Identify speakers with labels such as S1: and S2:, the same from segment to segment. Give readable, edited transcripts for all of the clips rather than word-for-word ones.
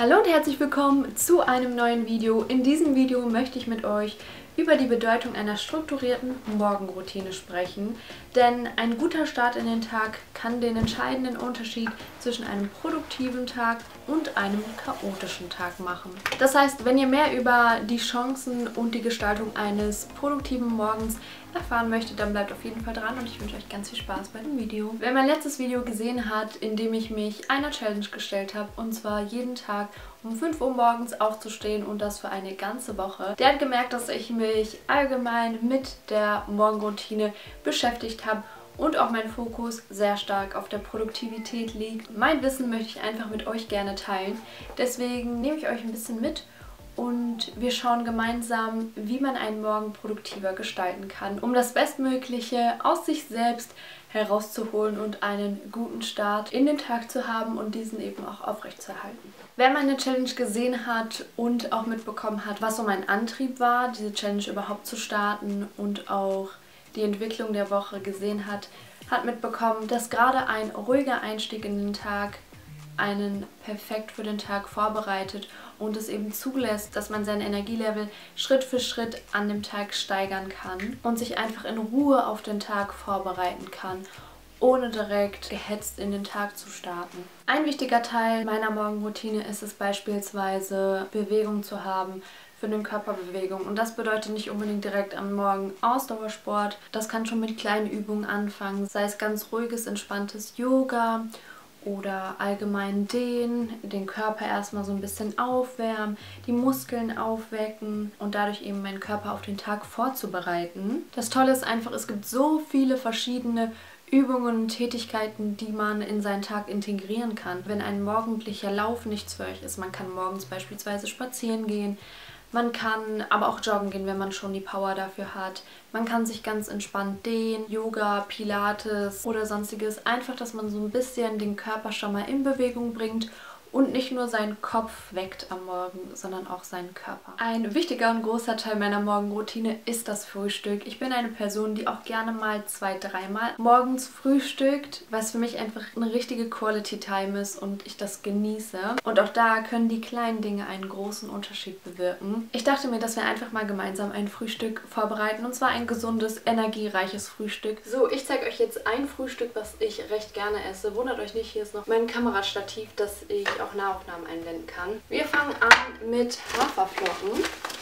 S1: Hallo und herzlich willkommen zu einem neuen Video. In diesem Video möchte ich mit euch über die Bedeutung einer strukturierten Morgenroutine sprechen, denn ein guter Start in den Tag kann den entscheidenden Unterschied zwischen einem produktiven Tag und einem chaotischen Tag machen. Das heißt, wenn ihr mehr über die Chancen und die Gestaltung eines produktiven Morgens erfahren möchtet, dann bleibt auf jeden Fall dran und ich wünsche euch ganz viel Spaß bei dem Video. Wer mein letztes Video gesehen hat, in dem ich mich einer Challenge gestellt habe, und zwar jeden Tag um 5 Uhr morgens aufzustehen und das für eine ganze Woche, der hat gemerkt, dass ich mich allgemein mit der Morgenroutine beschäftigt habe und auch mein Fokus sehr stark auf der Produktivität liegt. Mein Wissen möchte ich einfach mit euch gerne teilen, deswegen nehme ich euch ein bisschen mit und wir schauen gemeinsam, wie man einen Morgen produktiver gestalten kann, um das Bestmögliche aus sich selbst herauszuholen und einen guten Start in den Tag zu haben und diesen eben auch aufrechtzuerhalten. Wer meine Challenge gesehen hat und auch mitbekommen hat, was so mein Antrieb war, diese Challenge überhaupt zu starten und auch die Entwicklung der Woche gesehen hat, hat mitbekommen, dass gerade ein ruhiger Einstieg in den Tag einen perfekt für den Tag vorbereitet und es eben zulässt, dass man sein Energielevel Schritt für Schritt an dem Tag steigern kann und sich einfach in Ruhe auf den Tag vorbereiten kann, ohne direkt gehetzt in den Tag zu starten. Ein wichtiger Teil meiner Morgenroutine ist es beispielsweise, Bewegung zu haben, für eine Körperbewegung. Und das bedeutet nicht unbedingt direkt am Morgen Ausdauersport. Das kann schon mit kleinen Übungen anfangen, sei es ganz ruhiges, entspanntes Yoga oder allgemein dehnen, den Körper erstmal so ein bisschen aufwärmen, die Muskeln aufwecken und dadurch eben meinen Körper auf den Tag vorzubereiten. Das Tolle ist einfach, es gibt so viele verschiedene Übungen und Tätigkeiten, die man in seinen Tag integrieren kann. Wenn ein morgendlicher Lauf nichts für euch ist, man kann morgens beispielsweise spazieren gehen, man kann aber auch joggen gehen, wenn man schon die Power dafür hat. Man kann sich ganz entspannt dehnen, Yoga, Pilates oder sonstiges. Einfach, dass man so ein bisschen den Körper schon mal in Bewegung bringt und nicht nur seinen Kopf weckt am Morgen, sondern auch seinen Körper. Ein wichtiger und großer Teil meiner Morgenroutine ist das Frühstück. Ich bin eine Person, die auch gerne mal 2-3 Mal morgens frühstückt, was für mich einfach eine richtige Quality Time ist und ich das genieße. Und auch da können die kleinen Dinge einen großen Unterschied bewirken. Ich dachte mir, dass wir einfach mal gemeinsam ein Frühstück vorbereiten, und zwar ein gesundes, energiereiches Frühstück. So, ich zeige euch jetzt ein Frühstück, was ich recht gerne esse. Wundert euch nicht, hier ist noch mein Kamerastativ, das ich auch Nahaufnahmen einblenden kann. Wir fangen an mit Haferflocken.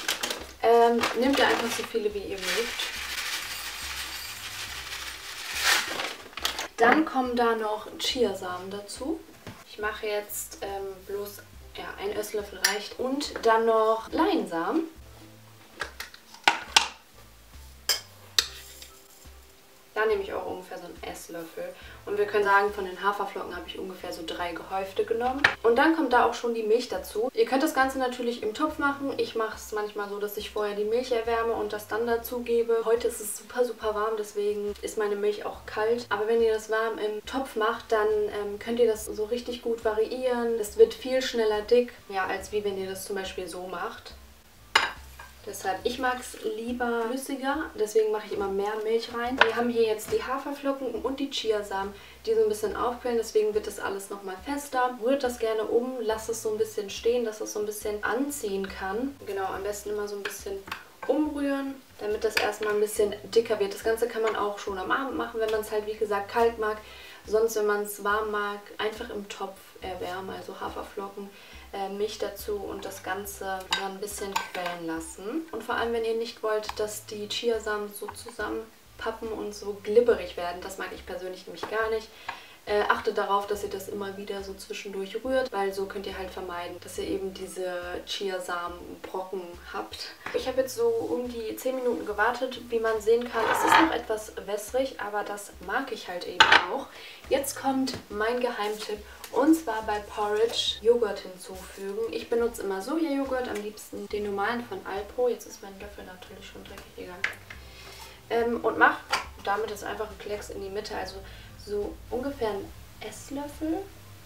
S1: Nehmt ihr einfach so viele, wie ihr mögt. Dann kommen da noch Chiasamen dazu. Ich mache jetzt bloß ein Esslöffel reicht. Und dann noch Leinsamen. Da nehme ich auch ungefähr so einen Esslöffel. Und wir können sagen, von den Haferflocken habe ich ungefähr so 3 gehäufte genommen. Und dann kommt da auch schon die Milch dazu. Ihr könnt das Ganze natürlich im Topf machen. Ich mache es manchmal so, dass ich vorher die Milch erwärme und das dann dazu gebe. Heute ist es super, super warm, deswegen ist meine Milch auch kalt. Aber wenn ihr das warm im Topf macht, dann könnt ihr das so richtig gut variieren. Es wird viel schneller dick, ja, als wie wenn ihr das zum Beispiel so macht. Deshalb, ich mag es lieber flüssiger, deswegen mache ich immer mehr Milch rein. Wir haben hier jetzt die Haferflocken und die Chiasamen, die so ein bisschen aufquellen, deswegen wird das alles nochmal fester. Rührt das gerne um, lasst es so ein bisschen stehen, dass es so ein bisschen anziehen kann. Genau, am besten immer so ein bisschen umrühren, damit das erstmal ein bisschen dicker wird. Das Ganze kann man auch schon am Abend machen, wenn man es halt wie gesagt kalt mag. Sonst, wenn man es warm mag, einfach im Topf erwärmen, also Haferflocken, Milch dazu und das Ganze dann ein bisschen quellen lassen. Und vor allem, wenn ihr nicht wollt, dass die Chiasamen so zusammenpappen und so glibberig werden, das mag ich persönlich nämlich gar nicht, achtet darauf, dass ihr das immer wieder so zwischendurch rührt, weil so könnt ihr halt vermeiden, dass ihr eben diese Chiasamenbrocken habt. Ich habe jetzt so um die 10 Minuten gewartet. Wie man sehen kann, es ist noch etwas wässrig, aber das mag ich halt eben auch. Jetzt kommt mein Geheimtipp. Und zwar bei Porridge Joghurt hinzufügen. Ich benutze immer Sojajoghurt, am liebsten den normalen von Alpro. Jetzt ist mein Löffel natürlich schon dreckig, egal. Und mache damit jetzt einfach einen Klecks in die Mitte, also so ungefähr einen Esslöffel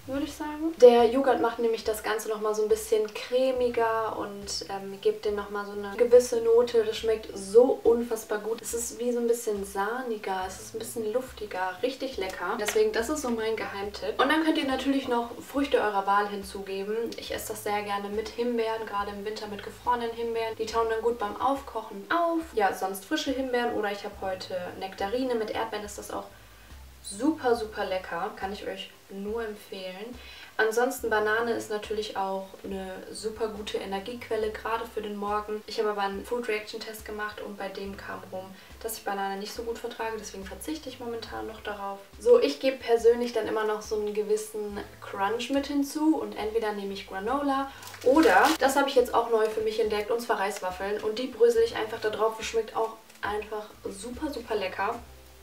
S1: würde ich sagen. Der Joghurt macht nämlich das Ganze nochmal so ein bisschen cremiger und gibt dem nochmal so eine gewisse Note. Das schmeckt so unfassbar gut. Es ist wie so ein bisschen sahniger, es ist ein bisschen luftiger, richtig lecker. Deswegen, das ist so mein Geheimtipp. Und dann könnt ihr natürlich noch Früchte eurer Wahl hinzugeben. Ich esse das sehr gerne mit Himbeeren, gerade im Winter mit gefrorenen Himbeeren. Die tauen dann gut beim Aufkochen auf. Ja, sonst frische Himbeeren oder ich habe heute Nektarine mit Erdbeeren, ist das auch super, super lecker. Kann ich euch nur empfehlen. Ansonsten Banane ist natürlich auch eine super gute Energiequelle, gerade für den Morgen. Ich habe aber einen Food Reaction Test gemacht und bei dem kam rum, dass ich Banane nicht so gut vertrage. Deswegen verzichte ich momentan noch darauf. So, ich gebe persönlich dann immer noch so einen gewissen Crunch mit hinzu und entweder nehme ich Granola oder, das habe ich jetzt auch neu für mich entdeckt, und zwar Reiswaffeln. Und die brösel ich einfach da drauf. Das schmeckt auch einfach super, super lecker.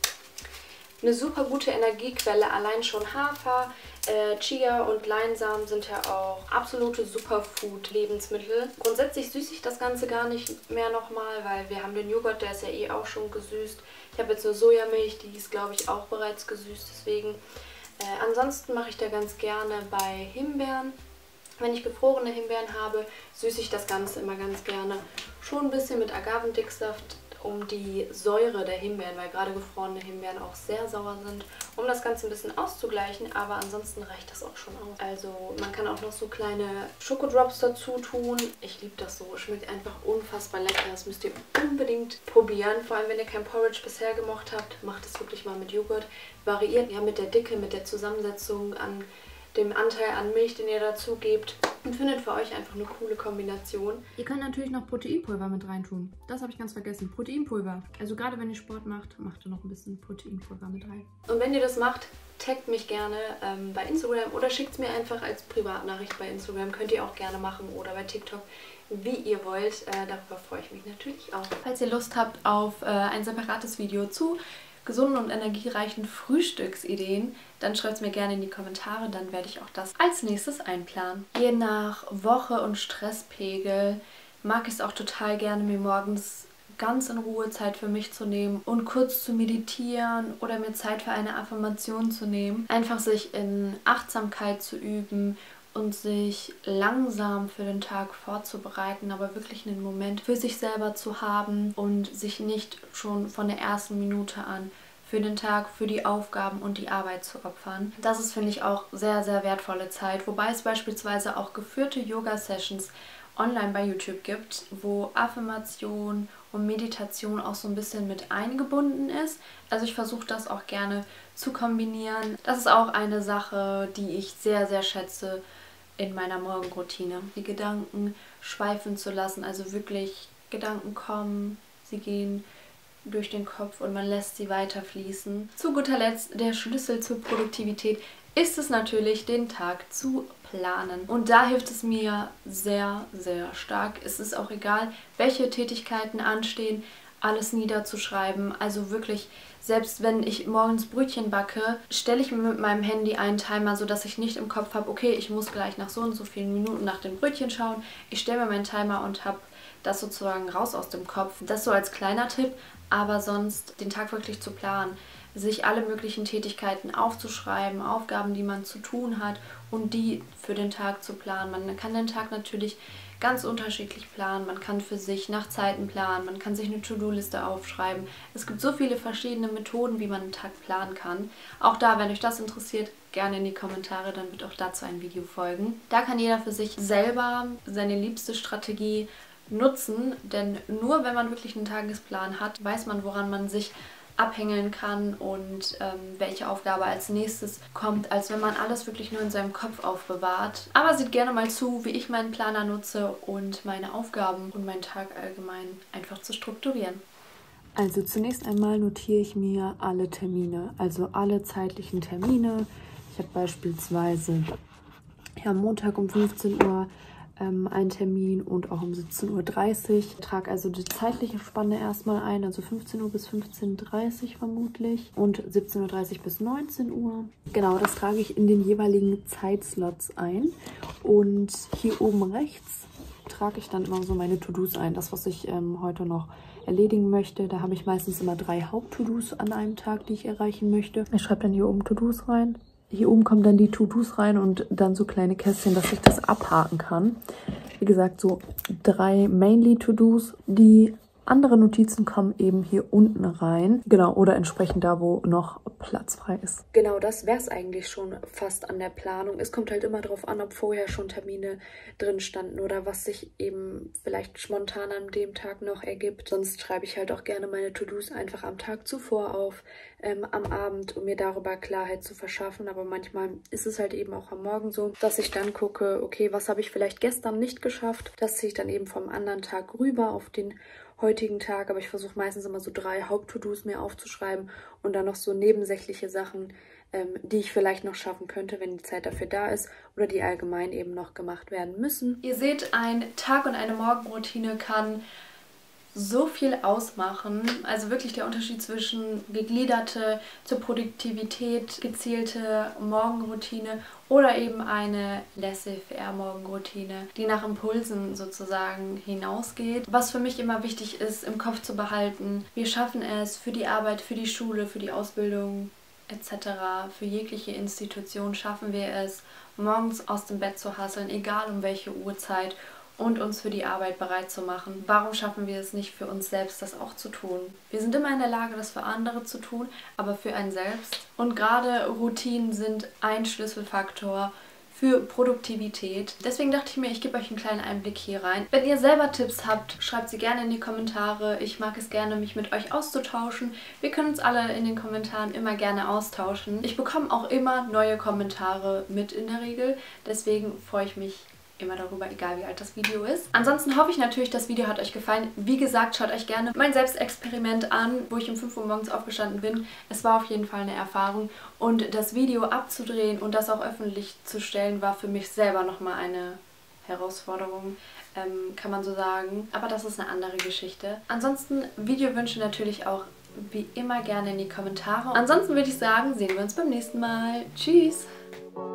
S1: Eine super gute Energiequelle, allein schon Hafer, Chia und Leinsamen sind ja auch absolute Superfood-Lebensmittel. Grundsätzlich süße ich das Ganze gar nicht mehr nochmal, weil wir haben den Joghurt, der ist ja eh auch schon gesüßt. Ich habe jetzt nur Sojamilch, die ist glaube ich auch bereits gesüßt, deswegen. Ansonsten mache ich da ganz gerne bei Himbeeren. Wenn ich gefrorene Himbeeren habe, süße ich das Ganze immer ganz gerne schon ein bisschen mit Agavendicksaft, um die Säure der Himbeeren, weil gerade gefrorene Himbeeren auch sehr sauer sind, um das Ganze ein bisschen auszugleichen, aber ansonsten reicht das auch schon aus. Also man kann auch noch so kleine Schokodrops dazu tun. Ich liebe das so, schmeckt einfach unfassbar lecker, das müsst ihr unbedingt probieren. Vor allem, wenn ihr kein Porridge bisher gemocht habt, macht es wirklich mal mit Joghurt. Variiert ja mit der Dicke, mit der Zusammensetzung, an dem Anteil an Milch, den ihr dazu gebt, und findet für euch einfach eine coole Kombination. Ihr könnt natürlich noch Proteinpulver mit reintun. Das habe ich ganz vergessen. Proteinpulver. Also gerade wenn ihr Sport macht, macht ihr noch ein bisschen Proteinpulver mit rein. Und wenn ihr das macht, taggt mich gerne bei Instagram oder schickt es mir einfach als Privatnachricht bei Instagram. Könnt ihr auch gerne machen oder bei TikTok, wie ihr wollt. Darüber freue ich mich natürlich auch. Falls ihr Lust habt auf ein separates Video zu gesunden und energiereichen Frühstücksideen, dann schreibt es mir gerne in die Kommentare, dann werde ich auch das als nächstes einplanen. Je nach Woche und Stresspegel mag ich es auch total gerne, mir morgens ganz in Ruhe Zeit für mich zu nehmen und kurz zu meditieren oder mir Zeit für eine Affirmation zu nehmen. Einfach sich in Achtsamkeit zu üben und sich langsam für den Tag vorzubereiten, aber wirklich einen Moment für sich selber zu haben und sich nicht schon von der ersten Minute an für den Tag, für die Aufgaben und die Arbeit zu opfern. Das ist, finde ich, auch sehr, sehr wertvolle Zeit, wobei es beispielsweise auch geführte Yoga-Sessions online bei YouTube gibt, wo Affirmation und Meditation auch so ein bisschen mit eingebunden ist. Also ich versuche das auch gerne zu kombinieren. Das ist auch eine Sache, die ich sehr, sehr schätze in meiner Morgenroutine. Die Gedanken schweifen zu lassen, also wirklich Gedanken kommen, sie gehen durch den Kopf und man lässt sie weiterfließen. Zu guter Letzt, der Schlüssel zur Produktivität ist es natürlich, den Tag zu planen. Und da hilft es mir sehr, sehr stark. Es ist auch egal, welche Tätigkeiten anstehen, alles niederzuschreiben. Also wirklich, selbst wenn ich morgens Brötchen backe, stelle ich mir mit meinem Handy einen Timer, sodass ich nicht im Kopf habe, okay, ich muss gleich nach so und so vielen Minuten nach den Brötchen schauen. Ich stelle mir meinen Timer und habe das sozusagen raus aus dem Kopf. Das so als kleiner Tipp, aber sonst den Tag wirklich zu planen. Sich alle möglichen Tätigkeiten aufzuschreiben, Aufgaben, die man zu tun hat und die für den Tag zu planen. Man kann den Tag natürlich ganz unterschiedlich planen. Man kann für sich nach Zeiten planen, man kann sich eine To-Do-Liste aufschreiben. Es gibt so viele verschiedene Methoden, wie man einen Tag planen kann. Auch da, wenn euch das interessiert, gerne in die Kommentare, dann wird auch dazu ein Video folgen. Da kann jeder für sich selber seine liebste Strategie nutzen, denn nur wenn man wirklich einen Tagesplan hat, weiß man, woran man sich abhängeln kann und welche Aufgabe als nächstes kommt, als wenn man alles wirklich nur in seinem Kopf aufbewahrt. Aber seht gerne mal zu, wie ich meinen Planer nutze und meine Aufgaben und meinen Tag allgemein einfach zu strukturieren. Also zunächst einmal notiere ich mir alle Termine, also alle zeitlichen Termine. Ich habe beispielsweise am Montag um 15 Uhr einen Termin und auch um 17:30 Uhr. Ich trage also die zeitliche Spanne erstmal ein, also 15 Uhr bis 15:30 Uhr vermutlich und 17:30 Uhr bis 19 Uhr. Genau, das trage ich in den jeweiligen Zeitslots ein. Und hier oben rechts trage ich dann immer so meine To-Dos ein, das, was ich heute noch erledigen möchte. Da habe ich meistens immer 3 Haupt-To-Dos an einem Tag, die ich erreichen möchte. Ich schreibe dann hier oben To-Dos rein. Hier oben kommen dann die To-Dos rein und dann so kleine Kästchen, dass ich das abhaken kann. Wie gesagt, so 3 Mainly To-Dos. Die anderen Notizen kommen eben hier unten rein. Genau, oder entsprechend da, wo noch Platz frei ist. Genau, das wäre es eigentlich schon fast an der Planung. Es kommt halt immer darauf an, ob vorher schon Termine drin standen oder was sich eben vielleicht spontan an dem Tag noch ergibt. Sonst schreibe ich halt auch gerne meine To-Dos einfach am Tag zuvor auf, am Abend, um mir darüber Klarheit zu verschaffen. Aber manchmal ist es halt eben auch am Morgen so, dass ich dann gucke, okay, was habe ich vielleicht gestern nicht geschafft? Das ziehe ich dann eben vom anderen Tag rüber auf den heutigen Tag, aber ich versuche meistens immer so 3 Haupt-To-Dos mir aufzuschreiben und dann noch so nebensächliche Sachen, die ich vielleicht noch schaffen könnte, wenn die Zeit dafür da ist oder die allgemein eben noch gemacht werden müssen. Ihr seht, ein Tag und eine Morgenroutine kann so viel ausmachen. Also wirklich der Unterschied zwischen gegliederte, zur Produktivität gezielte Morgenroutine oder eben eine Laissez-faire-Morgenroutine, die nach Impulsen sozusagen hinausgeht. Was für mich immer wichtig ist, im Kopf zu behalten, wir schaffen es für die Arbeit, für die Schule, für die Ausbildung etc., für jegliche Institution schaffen wir es, morgens aus dem Bett zu hasseln, egal um welche Uhrzeit, und uns für die Arbeit bereit zu machen. Warum schaffen wir es nicht für uns selbst, das auch zu tun? Wir sind immer in der Lage, das für andere zu tun, aber für einen selbst. Und gerade Routinen sind ein Schlüsselfaktor für Produktivität. Deswegen dachte ich mir, ich gebe euch einen kleinen Einblick hier rein. Wenn ihr selber Tipps habt, schreibt sie gerne in die Kommentare. Ich mag es gerne, mich mit euch auszutauschen. Wir können uns alle in den Kommentaren immer gerne austauschen. Ich bekomme auch immer neue Kommentare mit in der Regel. Deswegen freue ich mich immer darüber, egal wie alt das Video ist. Ansonsten hoffe ich natürlich, das Video hat euch gefallen. Wie gesagt, schaut euch gerne mein Selbstexperiment an, wo ich um 5 Uhr morgens aufgestanden bin. Es war auf jeden Fall eine Erfahrung und das Video abzudrehen und das auch öffentlich zu stellen, war für mich selber nochmal eine Herausforderung, kann man so sagen. Aber das ist eine andere Geschichte. Ansonsten Videowünsche natürlich auch wie immer gerne in die Kommentare. Ansonsten würde ich sagen, sehen wir uns beim nächsten Mal. Tschüss!